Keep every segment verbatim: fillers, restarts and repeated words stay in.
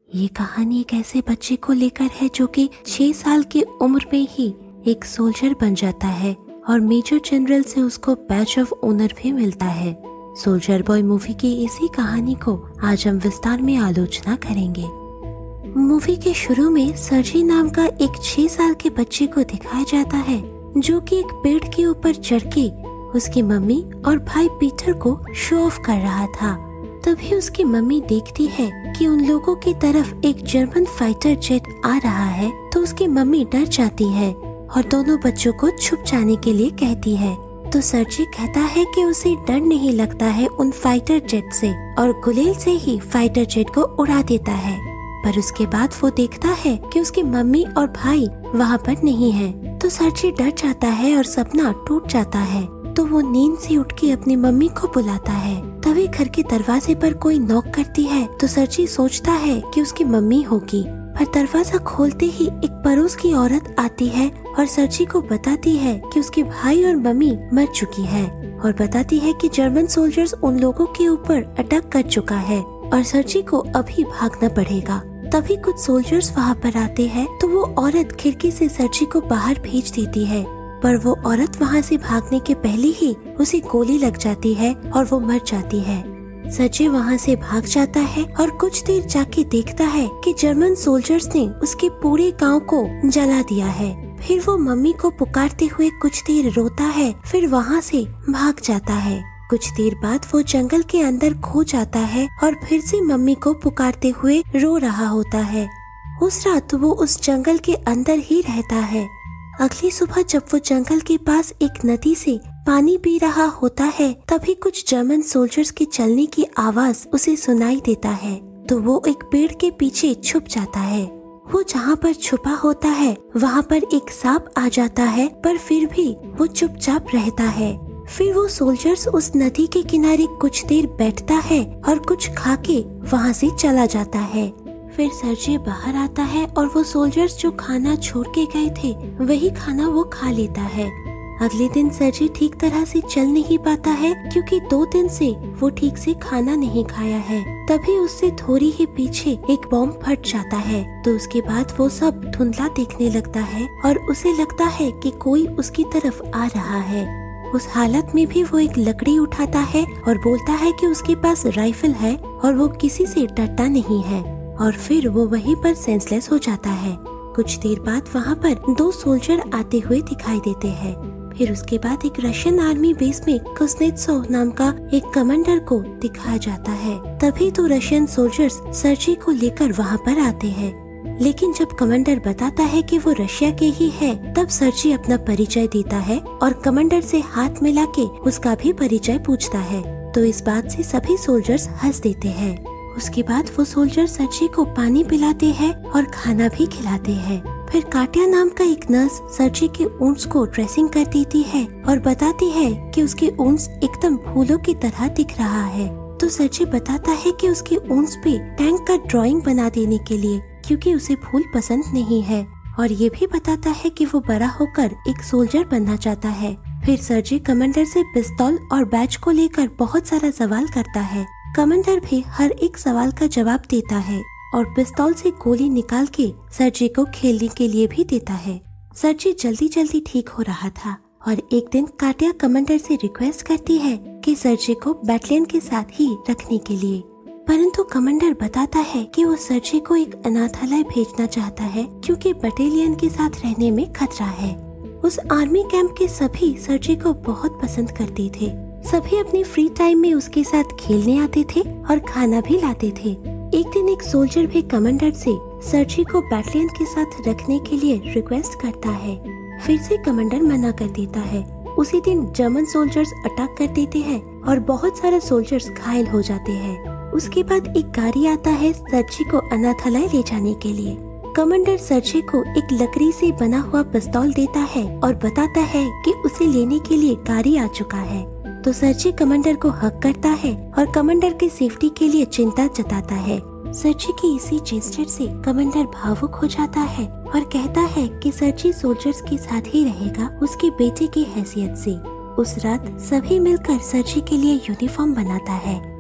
ये कहानी एक ऐसे बच्चे को लेकर है जो कि छह साल की उम्र में ही एक सोल्जर बन जाता है और मेजर जनरल से उसको बैच ऑफ ऑनर भी मिलता है। सोल्जर बॉय मूवी की इसी कहानी को आज हम विस्तार में आलोचना करेंगे। मूवी के शुरू में सर्जी नाम का एक छह साल के बच्चे को दिखाया जाता है जो कि एक पेड़ के ऊपर चढ़ के उसकी मम्मी और भाई पीटर को शो ऑफ कर रहा था। तभी उसकी मम्मी देखती है कि उन लोगों की तरफ एक जर्मन फाइटर जेट आ रहा है, तो उसकी मम्मी डर जाती है और दोनों बच्चों को छुप जाने के लिए कहती है। तो सर्जी कहता है कि उसे डर नहीं लगता है उन फाइटर जेट से और गुलेल से ही फाइटर जेट को उड़ा देता है। पर उसके बाद वो देखता है कि उसकी मम्मी और भाई वहाँ पर नहीं है, तो सर्जी डर जाता है और सपना टूट जाता है। तो वो नींद से उठ के अपनी मम्मी को बुलाता है। तभी घर के दरवाजे पर कोई नॉक करती है, तो सर्जी सोचता है कि उसकी मम्मी होगी। पर दरवाजा खोलते ही एक पड़ोस की औरत आती है और सर्जी को बताती है कि उसके भाई और मम्मी मर चुकी है और बताती है कि जर्मन सोल्जर्स उन लोगों के ऊपर अटैक कर चुका है और सर्जी को अभी भागना पड़ेगा। तभी कुछ सोल्जर्स वहाँ पर आते हैं, तो वो औरत खिड़की से सर्जी को बाहर भेज देती है। पर वो औरत वहाँ से भागने के पहले ही उसे गोली लग जाती है और वो मर जाती है। सर्जी वहाँ से भाग जाता है और कुछ देर जाके देखता है कि जर्मन सोल्जर्स ने उसके पूरे गांव को जला दिया है। फिर वो मम्मी को पुकारते हुए कुछ देर रोता है, फिर वहाँ से भाग जाता है। कुछ देर बाद वो जंगल के अंदर खो जाता है और फिर से मम्मी को पुकारते हुए रो रहा होता है। उस रात वो उस जंगल के अंदर ही रहता है। अगली सुबह जब वो जंगल के पास एक नदी से पानी पी रहा होता है, तभी कुछ जर्मन सोल्जर्स के चलने की आवाज उसे सुनाई देता है। तो वो एक पेड़ के पीछे छुप जाता है। वो जहाँ पर छुपा होता है वहाँ पर एक सांप आ जाता है, पर फिर भी वो चुपचाप रहता है। फिर वो सोल्जर्स उस नदी के किनारे कुछ देर बैठता है और कुछ खा के वहाँ से चला जाता है। फिर सर्जी बाहर आता है और वो सोल्जर्स जो खाना छोड़ के गए थे वही खाना वो खा लेता है। अगले दिन सर्जी ठीक तरह से चल नहीं पाता है क्योंकि दो दिन से वो ठीक से खाना नहीं खाया है। तभी उससे थोड़ी ही पीछे एक बॉम्ब फट जाता है, तो उसके बाद वो सब धुंधला देखने लगता है और उसे लगता है कि कोई उसकी तरफ आ रहा है। उस हालत में भी वो एक लकड़ी उठाता है और बोलता है कि उसके पास राइफल है और वो किसी से डरता नहीं है, और फिर वो वहीं पर सेंसलेस हो जाता है। कुछ देर बाद वहाँ पर दो सोल्जर आते हुए दिखाई देते हैं। फिर उसके बाद एक रशियन आर्मी बेस में कुस्नेत्सोव नाम का एक कमांडर को दिखाया जाता है। तभी तो रशियन सोल्जर्स सर्जी को लेकर वहाँ पर आते हैं, लेकिन जब कमांडर बताता है कि वो रशिया के ही है, तब सर्जी अपना परिचय देता है और कमांडर से हाथ मिला के उसका भी परिचय पूछता है। तो इस बात से सभी सोल्जर्स हंस देते हैं। उसके बाद वो सोल्जर सर्जी को पानी पिलाते हैं और खाना भी खिलाते हैं। फिर काटिया नाम का एक नर्स सर्जी के ऊंट्स को ड्रेसिंग कर देती है और बताती है कि उसके ऊंट्स एकदम फूलों की तरह दिख रहा है। तो सर्जी बताता है कि उसके ऊंट्स पे टैंक का ड्राइंग बना देने के लिए, क्योंकि उसे फूल पसंद नहीं है, और ये भी बताता है कि वो बड़ा होकर एक सोल्जर बनना चाहता है। फिर सर्जी कमांडर से पिस्तौल और बैच को लेकर बहुत सारा सवाल करता है। कमांडर भी हर एक सवाल का जवाब देता है और पिस्तौल से गोली निकाल के सर्जी को खेलने के लिए भी देता है। सर्जी जल्दी जल्दी ठीक हो रहा था और एक दिन काटिया कमांडर से रिक्वेस्ट करती है कि सर्जी को बैटलियन के साथ ही रखने के लिए, परंतु कमांडर बताता है कि वो सर्जी को एक अनाथालय भेजना चाहता है क्योंकि बटालियन के साथ रहने में खतरा है। उस आर्मी कैंप के सभी सर्जी को बहुत पसंद करते थे। सभी अपने फ्री टाइम में उसके साथ खेलने आते थे और खाना भी लाते थे। एक दिन एक सोल्जर भी कमांडर से सर्जी को बैटलियन के साथ रखने के लिए रिक्वेस्ट करता है। फिर से कमांडर मना कर देता है। उसी दिन जर्मन सोल्जर्स अटैक कर देते हैं और बहुत सारे सोल्जर्स घायल हो जाते हैं। उसके बाद एक गाड़ी आता है सर्जी को अनाथालय ले जाने के लिए। कमांडर सर्जी को एक लकड़ी से बना हुआ पिस्तौल देता है और बताता है कि उसे लेने के लिए गाड़ी आ चुका है। तो सर्जी कमांडर को हक करता है और कमांडर की सेफ्टी के लिए चिंता जताता है। सर्जी की इसी जेस्चर से कमांडर भावुक हो जाता है और कहता है कि सर्जी सोल्जर्स के साथ ही रहेगा उसके बेटे की हैसियत से। उस रात सभी मिलकर सर्जी के लिए यूनिफॉर्म बनाता है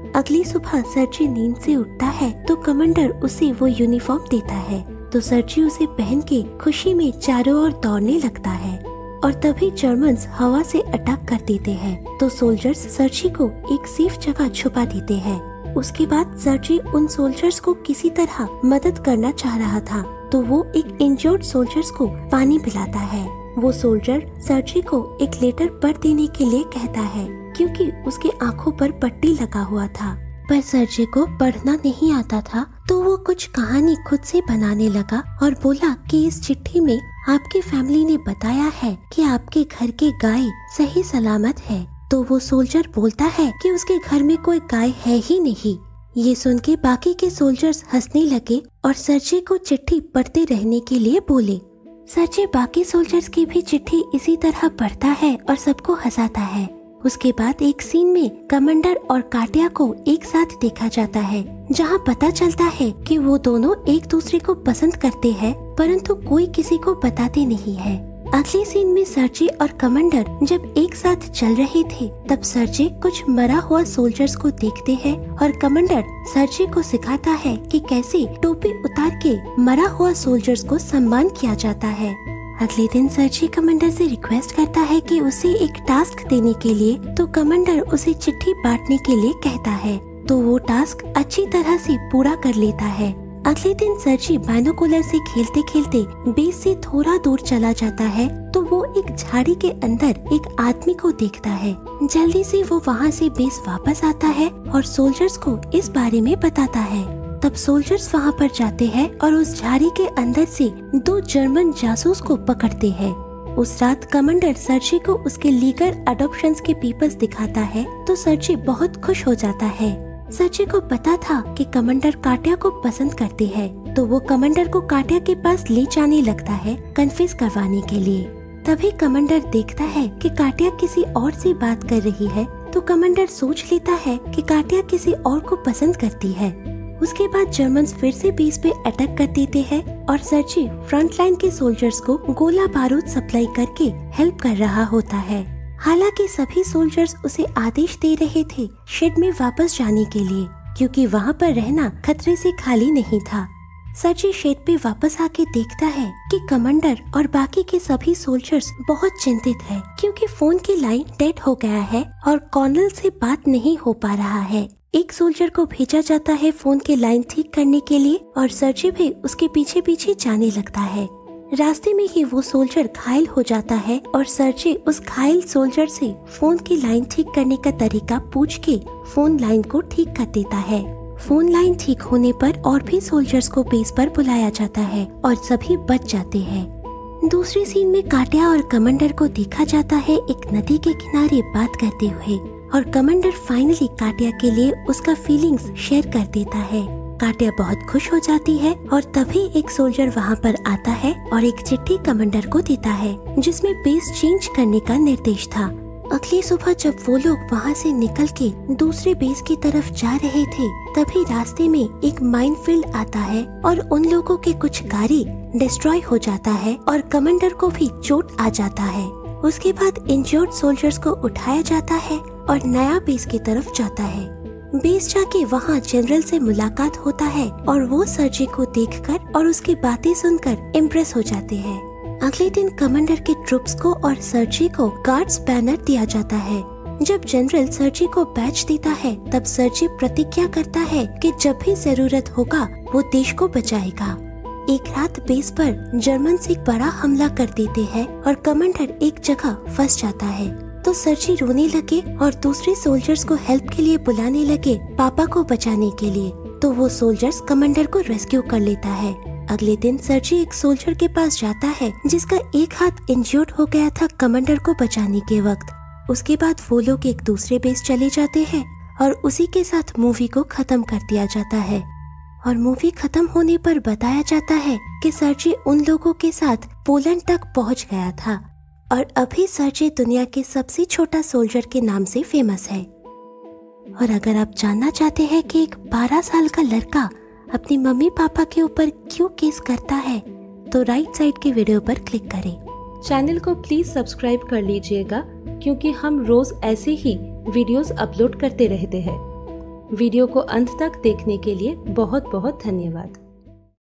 अगली सुबह सर्जी नींद से उठता है तो कमांडर उसे वो यूनिफॉर्म देता है, तो सर्जी उसे पहन के खुशी में चारों ओर दौड़ने लगता है। और तभी जर्मन्स हवा से अटैक कर देते हैं, तो सोल्जर्स सर्जी को एक सेफ जगह छुपा देते हैं। उसके बाद सर्जी उन सोल्जर्स को किसी तरह मदद करना चाह रहा था, तो वो एक इंजर्ड सोल्जर्स को पानी पिलाता है। वो सोल्जर सर्जी को एक लेटर पढ़ देने के लिए कहता है, क्योंकि उसके आंखों पर पट्टी लगा हुआ था। पर सर्जी को पढ़ना नहीं आता था, तो वो कुछ कहानी खुद से बनाने लगा और बोला कि इस चिट्ठी में आपकी फैमिली ने बताया है कि आपके घर के गाय सही सलामत है। तो वो सोल्जर बोलता है कि उसके घर में कोई गाय है ही नहीं। ये सुन के बाकी के सोल्जर्स हंसने लगे और सर्जी को चिट्ठी पढ़ते रहने के लिए बोले। सर्जी बाकी सोल्जर्स की भी चिट्ठी इसी तरह पढ़ता है और सबको हंसाता है। उसके बाद एक सीन में कमांडर और काटिया को एक साथ देखा जाता है, जहां पता चलता है कि वो दोनों एक दूसरे को पसंद करते हैं, परंतु कोई किसी को बताते नहीं है। अगले सीन में सर्जी और कमांडर जब एक साथ चल रहे थे, तब सर्जी कुछ मरा हुआ सोल्जर्स को देखते हैं और कमांडर सर्जी को सिखाता है कि कैसे टोपी उतार के मरा हुआ सोल्जर्स को सम्मान किया जाता है। अगले दिन सर्जी कमांडर से रिक्वेस्ट करता है कि उसे एक टास्क देने के लिए, तो कमांडर उसे चिट्ठी बांटने के लिए कहता है, तो वो टास्क अच्छी तरह से पूरा कर लेता है। अगले दिन सर्जी बाइनोकुलर से खेलते खेलते बेस से थोड़ा दूर चला जाता है, तो वो एक झाड़ी के अंदर एक आदमी को देखता है। जल्दी से वो वहाँ से बेस वापस आता है और सोल्जर्स को इस बारे में बताता है। तब सोल्जर्स वहाँ पर जाते हैं और उस झाड़ी के अंदर से दो जर्मन जासूस को पकड़ते हैं। उस रात कमांडर सर्जी को उसके लीगल अडॉप्शंस के पेपर्स दिखाता है, तो सर्जी बहुत खुश हो जाता है। सर्जी को पता था कि कमांडर काटिया को पसंद करते हैं, तो वो कमांडर को काटिया के पास ले जाने लगता है कन्फेस करवाने के लिए। तभी कमांडर देखता है कि काटिया किसी और से बात कर रही है, तो कमांडर सोच लेता है कि काटिया किसी और को पसंद करती है। उसके बाद जर्मन्स फिर से बेस पे अटैक कर देते हैं और सर्जी फ्रंट लाइन के सोल्जर्स को गोला बारूद सप्लाई करके हेल्प कर रहा होता है। हालांकि सभी सोल्जर्स उसे आदेश दे रहे थे शेड में वापस जाने के लिए, क्योंकि वहाँ पर रहना खतरे से खाली नहीं था। सर्जी शेड पे वापस आके देखता है कि कमांडर और बाकी के सभी सोल्जर्स बहुत चिंतित हैं, क्योंकि फोन की लाइन डेड हो गया है और कर्नल से बात नहीं हो पा रहा है। एक सोल्जर को भेजा जाता है फोन की लाइन ठीक करने के लिए और सर्जी भी उसके पीछे पीछे जाने लगता है। रास्ते में ही वो सोल्जर घायल हो जाता है और सर्जी उस घायल सोल्जर से फोन की लाइन ठीक करने का तरीका पूछ के फोन लाइन को ठीक कर देता है। फोन लाइन ठीक होने पर और भी सोल्जर्स को बेस पर बुलाया जाता है और सभी बच जाते हैं। दूसरी सीन में काटिया और कमांडर को देखा जाता है एक नदी के किनारे बात करते हुए, और कमांडर फाइनली काटिया के लिए उसका फीलिंग्स शेयर कर देता है। काटिया बहुत खुश हो जाती है और तभी एक सोल्जर वहाँ पर आता है और एक चिट्ठी कमांडर को देता है, जिसमें बेस चेंज करने का निर्देश था। अगली सुबह जब वो लोग वहाँ से निकल के दूसरे बेस की तरफ जा रहे थे, तभी रास्ते में एक माइनफील्ड आता है और उन लोगों के कुछ गाड़ी डिस्ट्रॉय हो जाता है और कमांडर को भी चोट आ जाता है। उसके बाद इंजर्ड सोल्जर्स को उठाया जाता है और नया बेस की तरफ जाता है। बेस जाके वहाँ जनरल से मुलाकात होता है और वो सर्जी को देखकर और उसकी बातें सुनकर इम्प्रेस हो जाते हैं। अगले दिन कमांडर के ट्रूप्स को और सर्जी को गार्ड्स बैनर दिया जाता है। जब जनरल सर्जी को बैच देता है, तब सर्जी प्रतिज्ञा करता है कि जब भी जरूरत होगा वो देश को बचाएगा। एक रात बेस पर जर्मन एक बड़ा हमला कर देते हैं और कमांडर एक जगह फंस जाता है, तो सर्जी रोने लगे और दूसरे सोल्जर्स को हेल्प के लिए बुलाने लगे पापा को बचाने के लिए, तो वो सोल्जर्स कमांडर को रेस्क्यू कर लेता है। अगले दिन सर्जी एक सोल्जर के पास जाता है जिसका एक हाथ इंजर्ड हो गया था कमांडर को बचाने के वक्त। उसके बाद वो लोग एक दूसरे बेस चले जाते हैं और उसी के साथ मूवी को खत्म कर दिया जाता है। और मूवी खत्म होने पर बताया जाता है कि सर्जी उन लोगों के साथ पोलैंड तक पहुंच गया था और अभी सर्जी दुनिया के सबसे छोटा सोल्जर के नाम से फेमस है। और अगर आप जानना चाहते हैं कि एक बारह साल का लड़का अपनी मम्मी पापा के ऊपर क्यों केस करता है, तो राइट साइड के वीडियो पर क्लिक करें। चैनल को प्लीज सब्सक्राइब कर लीजिएगा, क्योंकि हम रोज ऐसे ही वीडियोस अपलोड करते रहते हैं। वीडियो को अंत तक देखने के लिए बहुत बहुत धन्यवाद।